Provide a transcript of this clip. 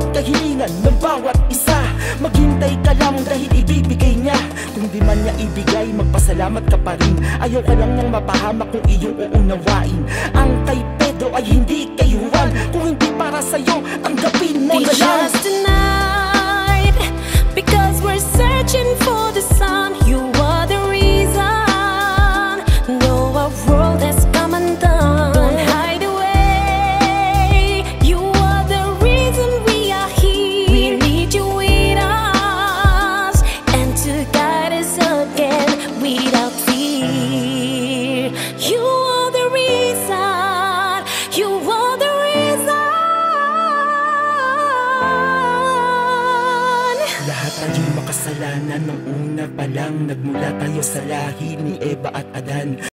kahilingan ng bawat isa. Maghintay ka lang dahil ibibigay niya. Kung di man niya ibigay, magpasalamat ka pa rin. Ayaw ka lang niyang mapahamak kung iyong uunawain. Ang kay Pedro ay hindi kay Juan. Kung hindi para sa'yo, tanggapin mo na lang. Just tonight, because we're searching for the sun. You are the reason. No, our world has come undone. Don't hide away. You are the reason we are here. We need you with us, and to guide us again without fear. You are the reason. You are the reason. Lahat tayo'y makasalanan. Nung una pa lang nagmula tayo sa lahi ni Eva at Adan.